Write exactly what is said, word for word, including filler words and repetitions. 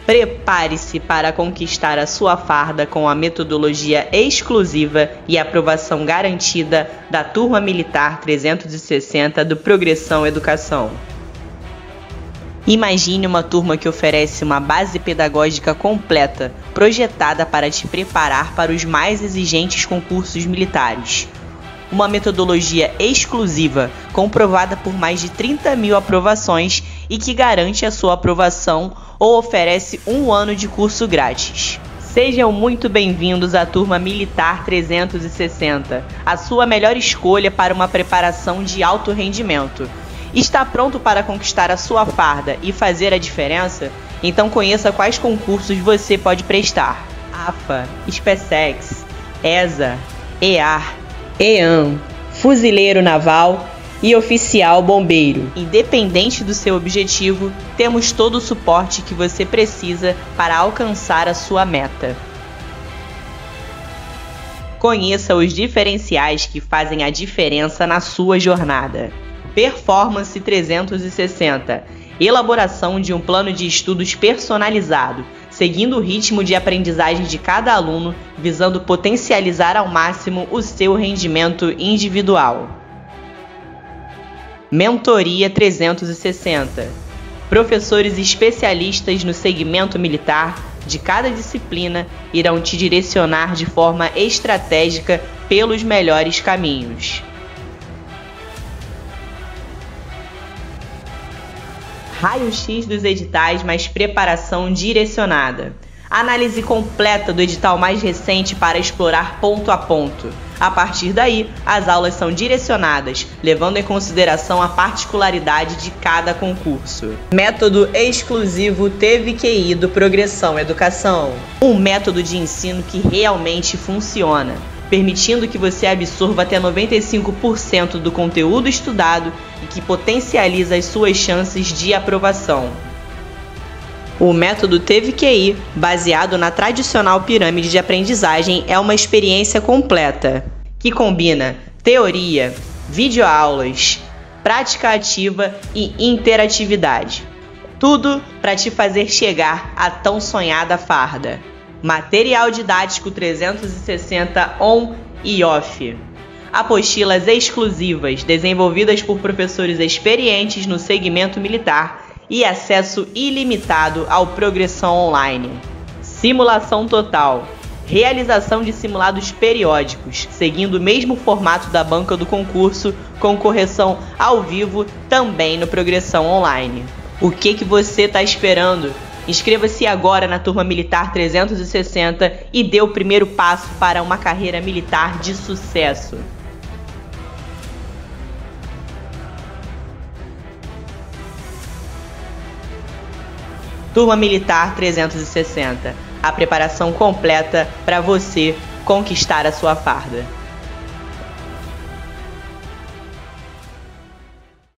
Prepare-se para conquistar a sua farda com a metodologia exclusiva e aprovação garantida da Turma Militar trezentos e sessenta do Progressão Educação. Imagine uma turma que oferece uma base pedagógica completa, projetada para te preparar para os mais exigentes concursos militares. Uma metodologia exclusiva, comprovada por mais de trinta mil aprovações e que garante a sua aprovação ou oferece um ano de curso grátis. Sejam muito bem-vindos à Turma Militar trezentos e sessenta, a sua melhor escolha para uma preparação de alto rendimento. Está pronto para conquistar a sua farda e fazer a diferença? Então conheça quais concursos você pode prestar: A F A, SpaceX, E S A, E A R, E A N, Fuzileiro Naval e Oficial Bombeiro. Independente do seu objetivo, temos todo o suporte que você precisa para alcançar a sua meta. Conheça os diferenciais que fazem a diferença na sua jornada. Performance trezentos e sessenta. Elaboração de um plano de estudos personalizado, seguindo o ritmo de aprendizagem de cada aluno, visando potencializar ao máximo o seu rendimento individual. Mentoria trezentos e sessenta. Professores especialistas no segmento militar de cada disciplina irão te direcionar de forma estratégica pelos melhores caminhos. Raio-X dos editais mais preparação direcionada. Análise completa do edital mais recente para explorar ponto a ponto. A partir daí, as aulas são direcionadas, levando em consideração a particularidade de cada concurso. Método exclusivo T V Q I do Progressão Educação. Um método de ensino que realmente funciona, permitindo que você absorva até noventa e cinco por cento do conteúdo estudado e que potencializa as suas chances de aprovação. O método T V Q I, baseado na tradicional pirâmide de aprendizagem, é uma experiência completa, que combina teoria, videoaulas, prática ativa e interatividade. Tudo para te fazer chegar à tão sonhada farda. Material didático trezentos e sessenta on e off. Apostilas exclusivas desenvolvidas por professores experientes no segmento militar e acesso ilimitado ao Progressão Online. Simulação total. Realização de simulados periódicos, seguindo o mesmo formato da banca do concurso, com correção ao vivo também no Progressão Online. O que que você está esperando? Inscreva-se agora na Turma Militar trezentos e sessenta e dê o primeiro passo para uma carreira militar de sucesso. Turma Militar trezentos e sessenta, a preparação completa para você conquistar a sua farda.